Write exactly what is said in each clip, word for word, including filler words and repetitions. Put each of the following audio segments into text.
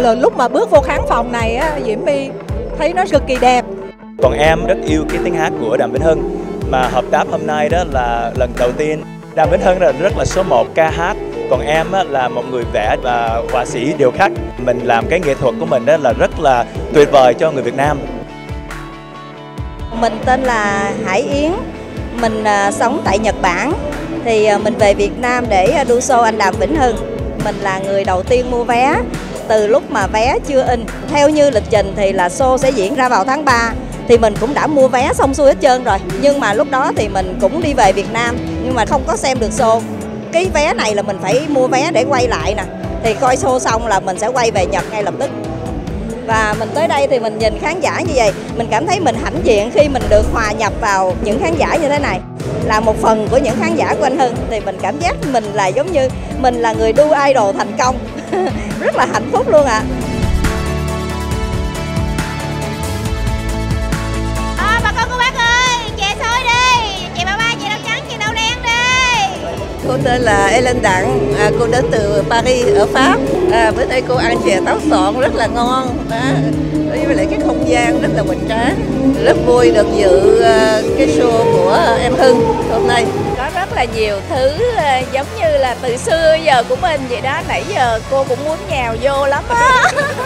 Rồi lúc mà bước vô khán phòng này á, Diễm My thấy nó cực kỳ đẹp. Còn em rất yêu cái tiếng hát của Đàm Vĩnh Hưng, mà hợp tác hôm nay đó là lần đầu tiên. Đàm Vĩnh Hưng là rất là số một ca hát, còn em á, là một người vẽ và họa sĩ điêu khắc. Mình làm cái nghệ thuật của mình đó là rất là tuyệt vời cho người Việt Nam. Mình tên là Hải Yến, mình uh, sống tại Nhật Bản. Thì uh, mình về Việt Nam để uh, đu show anh Đàm Vĩnh Hưng. Mình là người đầu tiên mua vé từ lúc mà vé chưa in. Theo như lịch trình thì là show sẽ diễn ra vào tháng ba. Thì mình cũng đã mua vé xong xuôi hết trơn rồi. Nhưng mà lúc đó thì mình cũng đi về Việt Nam, nhưng mà không có xem được show. Cái vé này là mình phải mua vé để quay lại nè. Thì coi show xong là mình sẽ quay về Nhật ngay lập tức. Và mình tới đây thì mình nhìn khán giả như vậy, mình cảm thấy mình hãnh diện khi mình được hòa nhập vào những khán giả như thế này. Là một phần của những khán giả của anh Hưng thì mình cảm giác mình là giống như mình là người đu idol thành công. Rất là hạnh phúc luôn ạ. À, bà con cô bác ơi, chè xôi đi, chè ba ba, chè đậu trắng, chè đậu đen đi. Cô tên là Ellen Đặng, à, cô đến từ Paris ở Pháp. À, bữa nay cô ăn chè táo xọn rất là ngon. À, với lại cái không gian rất là hoành tráng. Rất vui được dự uh, cái show của em Hưng hôm nay. Có rất là nhiều thứ uh, giống như là từ xưa giờ của mình vậy đó. Nãy giờ cô cũng muốn nhào vô lắm á.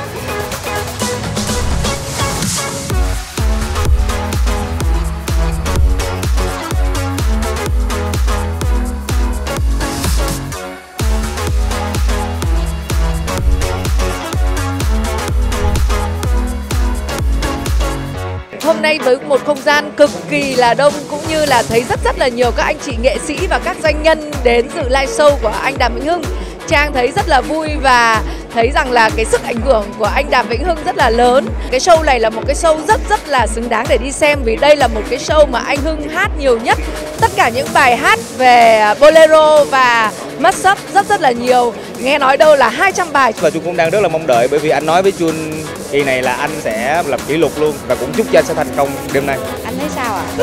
Hôm nay với một không gian cực kỳ là đông, cũng như là thấy rất rất là nhiều các anh chị nghệ sĩ và các doanh nhân đến dự live show của anh Đàm Vĩnh Hưng. Trang thấy rất là vui và thấy rằng là cái sức ảnh hưởng của anh Đàm Vĩnh Hưng rất là lớn. Cái show này là một cái show rất rất là xứng đáng để đi xem, vì đây là một cái show mà anh Hưng hát nhiều nhất. Tất cả những bài hát về bolero và mashup rất rất là nhiều. Nghe nói đâu là hai trăm bài. Và Chuân cũng đang rất là mong đợi, bởi vì anh nói với Chuân kỳ này là anh sẽ lập kỷ lục luôn, và cũng chúc cho anh sẽ thành công đêm nay. Anh thấy sao ạ?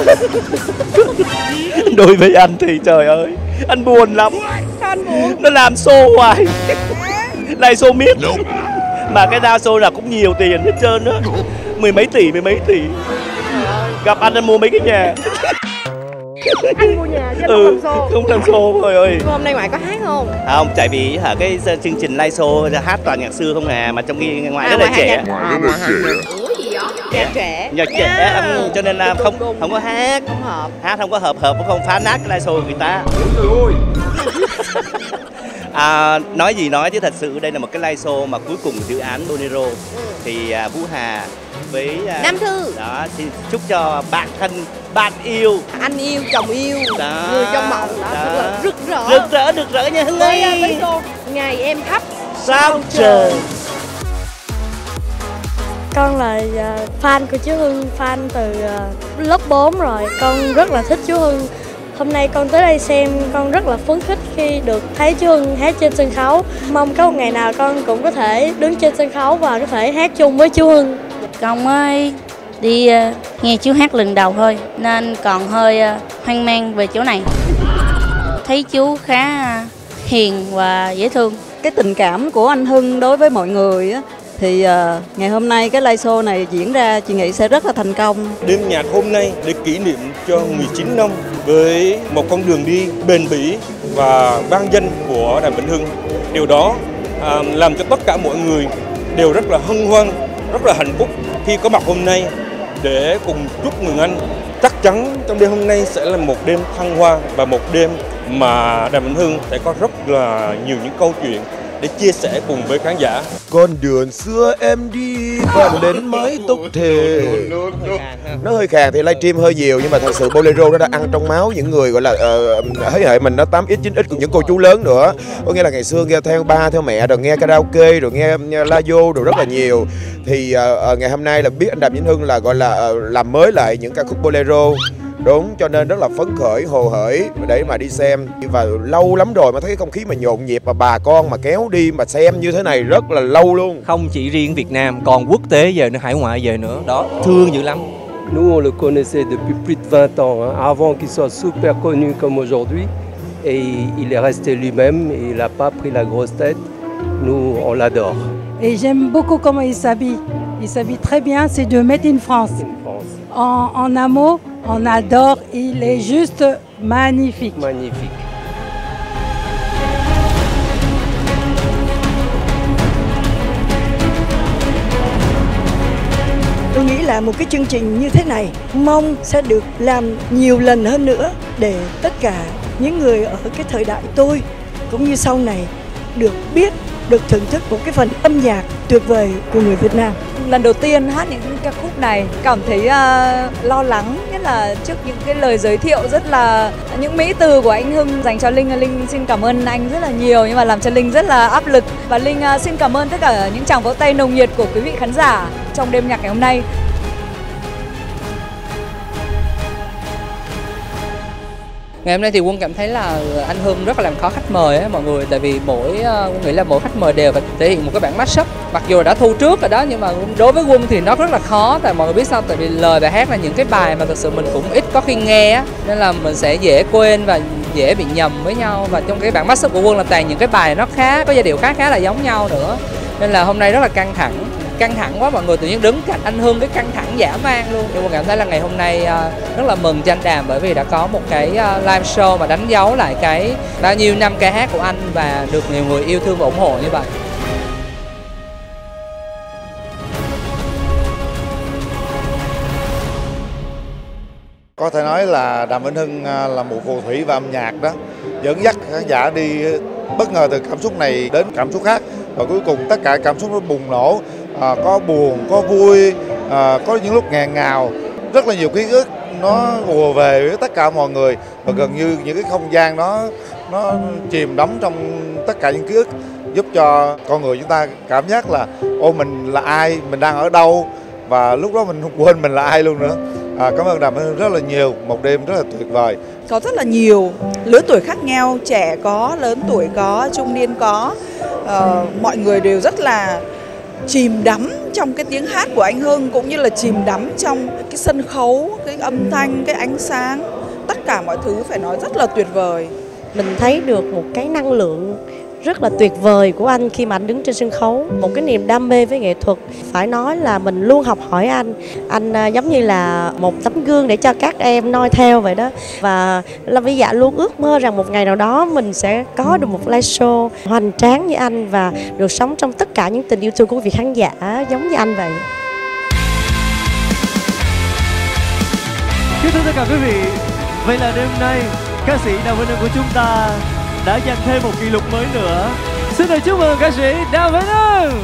Đối với anh thì trời ơi, anh buồn lắm. Sao anh buồn? Nó làm show hoài, lại show miết. Mà cái ra show là cũng nhiều tiền hết trơn á, mười mấy tỷ, mười mấy tỷ. Gặp anh anh mua mấy cái nhà. Anh mua nhà chứ ừ, không làm show. Không làm show rồi ơi. Hôm nay ngoại có hát không? Không, tại vì hả cái chương trình live show hát toàn nhạc xưa không à, mà trong khi ngoại à, rất là trẻ. Rất là trẻ. Ủa gì vậy? Trẻ trẻ. Nhạc trẻ, yeah. Cho nên là không đúng, không có hát, không hợp. Hát không có hợp, hợp cũng không phá nát cái live show người ta. À, nói gì nói chứ thật sự đây là một cái live show mà cuối cùng dự án bolero. Ừ. Thì à, Vũ Hà với à, Nam Thư đó thì chúc cho bạn thân, bạn yêu, anh yêu, chồng yêu, đó, người trong mộng đó, đó. Rất là rực rỡ, rực rỡ, rực rỡ nha Hưng ơi. Với cô ngày em thắp sao trời. Con là uh, fan của chú Hưng, fan từ uh, lớp bốn rồi. Con rất là thích chú Hưng. Hôm nay con tới đây xem, con rất là phấn khích khi được thấy chú Hưng hát trên sân khấu. Mong có một ngày nào con cũng có thể đứng trên sân khấu và có thể hát chung với chú Hưng. Con mới đi uh, nghe chú hát lần đầu thôi, nên còn hơi uh, hoang mang về chỗ này. Thấy chú khá uh, hiền và dễ thương. Cái tình cảm của anh Hưng đối với mọi người á, thì uh, ngày hôm nay cái live show này diễn ra chị nghĩ sẽ rất là thành công. Đêm nhạc hôm nay để kỷ niệm cho mười chín năm với một con đường đi bền bỉ và vang danh của Đàm Vĩnh Hưng. Điều đó uh, làm cho tất cả mọi người đều rất là hân hoan, rất là hạnh phúc khi có mặt hôm nay để cùng chúc mừng anh. Chắc chắn trong đêm hôm nay sẽ là một đêm thăng hoa và một đêm mà Đàm Vĩnh Hưng sẽ có rất là nhiều những câu chuyện để chia sẻ cùng với khán giả. Con đường xưa em đi vang đến mái tóc thề. Nó hơi khàn thì livestream hơi nhiều, nhưng mà thật sự bolero nó đã ăn trong máu những người gọi là uh, thế hệ mình, nó tám x chín x của những cô chú lớn nữa. Có nghĩa là ngày xưa nghe theo ba theo mẹ, rồi nghe karaoke, rồi nghe, nghe la vô rồi rất là nhiều. Thì uh, uh, ngày hôm nay là biết anh Đàm Vĩnh Hưng là gọi là uh, làm mới lại những ca khúc bolero. Đúng, cho nên rất là phấn khởi, hồ hởi để mà đi xem. Và lâu lắm rồi mà thấy cái không khí mà nhộn nhịp, mà bà con mà kéo đi mà xem như thế này rất là lâu luôn. Không chỉ riêng Việt Nam, còn quốc tế về nữa, hải ngoại về nữa. Đó, thương dữ lắm. Nous, on le connaissait depuis plus de vingt ans, hein, avant qu'il soit super connu comme aujourd'hui. Et il est resté lui-même, il n'a pas pris la grosse tête. Nous, on l'adore. Et j'aime beaucoup comment il s'habille. Il s'habille très bien, c'est de Made in France. En, en un mot, on adore, il est juste magnifique. Magnifique. Tôi nghĩ là một cái chương trình như thế này mong sẽ được làm nhiều lần hơn nữa để tất cả những người ở cái thời đại tôi cũng như sau này được biết, được thưởng thức một cái phần âm nhạc tuyệt vời của người Việt Nam. Lần đầu tiên hát những ca khúc này cảm thấy uh, lo lắng, nhất là trước những cái lời giới thiệu rất là những mỹ từ của anh Hưng dành cho Linh. Linh xin cảm ơn anh rất là nhiều, nhưng mà làm cho Linh rất là áp lực. Và Linh uh, xin cảm ơn tất cả những tràng vỗ tay nồng nhiệt của quý vị khán giả trong đêm nhạc ngày hôm nay. Ngày hôm nay thì Quân cảm thấy là anh Hưng rất là làm khó khách mời á mọi người, tại vì mỗi Quân nghĩ là mỗi khách mời đều phải thể hiện một cái bản mashup. Mặc dù đã thu trước rồi đó, nhưng mà đối với Quân thì nó rất là khó. Tại mọi người biết sao, tại vì lời bài hát là những cái bài mà thực sự mình cũng ít có khi nghe á, nên là mình sẽ dễ quên và dễ bị nhầm với nhau. Và trong cái bản mashup của Quân là toàn những cái bài nó khá có giai điệu khá khá là giống nhau nữa, nên là hôm nay rất là căng thẳng. Căng thẳng quá, mọi người tự nhiên đứng cạnh anh Hưng cái căng thẳng dã man luôn. Nhưng mà cảm thấy là ngày hôm nay rất là mừng cho anh Đàm, bởi vì đã có một cái live show mà đánh dấu lại cái bao nhiêu năm ca hát của anh và được nhiều người yêu thương và ủng hộ như vậy. Có thể nói là Đàm Vĩnh Hưng là một phù thủy và âm nhạc đó, dẫn dắt khán giả đi bất ngờ từ cảm xúc này đến cảm xúc khác, và cuối cùng tất cả cảm xúc nó bùng nổ. À, có buồn, có vui, à, có những lúc nghẹn ngào, rất là nhiều ký ức nó ùa về với tất cả mọi người, và gần như những cái không gian đó nó chìm đắm trong tất cả những ký ức, giúp cho con người chúng ta cảm giác là ô mình là ai, mình đang ở đâu, và lúc đó mình không quên mình là ai luôn nữa. À, cảm ơn Đàm Vĩnh Hưng rất là nhiều, một đêm rất là tuyệt vời. Có rất là nhiều lứa tuổi khác nhau, trẻ có, lớn tuổi có, trung niên có, à, mọi người đều rất là chìm đắm trong cái tiếng hát của anh Hưng, cũng như là chìm đắm trong cái sân khấu, cái âm thanh, cái ánh sáng, tất cả mọi thứ phải nói rất là tuyệt vời. Mình thấy được một cái năng lượng rất là tuyệt vời của anh khi mà anh đứng trên sân khấu, một cái niềm đam mê với nghệ thuật. Phải nói là mình luôn học hỏi anh, anh giống như là một tấm gương để cho các em noi theo vậy đó. Và Lâm Vĩ Dạ luôn ước mơ rằng một ngày nào đó mình sẽ có được một live show hoành tráng như anh và được sống trong tất cả những tình yêu thương của quý vị khán giả giống như anh vậy. Kính thưa tất cả quý vị, vậy là đêm nay ca sĩ Đàm Vĩnh Hưng của chúng ta đã giành thêm một kỷ lục mới nữa. Xin được chúc mừng ca sĩ Đàm Vĩnh Hưng.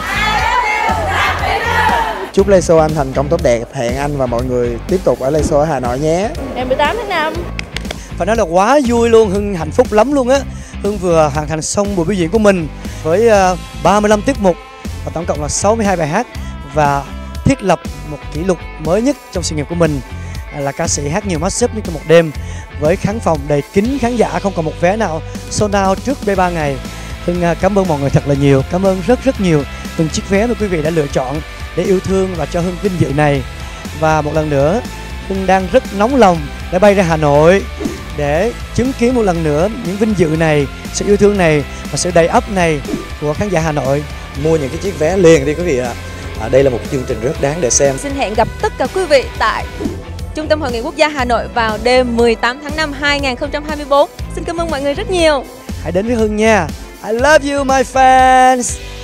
Chúc live show anh thành công tốt đẹp. Hẹn anh và mọi người tiếp tục ở live show ở Hà Nội nhé. Ngày mười tám tháng năm. Phải nói là quá vui luôn, Hưng hạnh phúc lắm luôn á. Hưng vừa hoàn thành xong buổi biểu diễn của mình với ba mươi lăm tiết mục và tổng cộng là sáu mươi hai bài hát, và thiết lập một kỷ lục mới nhất trong sự nghiệp của mình là ca sĩ hát nhiều mashup nhất trong một đêm, với khán phòng đầy kín khán giả, không còn một vé nào sold out trước B ba ngày. Hưng cảm ơn mọi người thật là nhiều, cảm ơn rất rất nhiều từng chiếc vé mà quý vị đã lựa chọn để yêu thương và cho Hưng vinh dự này. Và một lần nữa, Hưng đang rất nóng lòng để bay ra Hà Nội để chứng kiến một lần nữa những vinh dự này, sự yêu thương này và sự đầy ắp này của khán giả Hà Nội. Mua những cái chiếc vé liền đi quý vị ạ. À, đây là một chương trình rất đáng để xem. Xin hẹn gặp tất cả quý vị tại Trung tâm Hội nghị Quốc gia Hà Nội vào đêm mười tám tháng năm hai nghìn không trăm hai mươi tư. Xin cảm ơn mọi người rất nhiều. Hãy đến với Hưng nha. I love you my fans.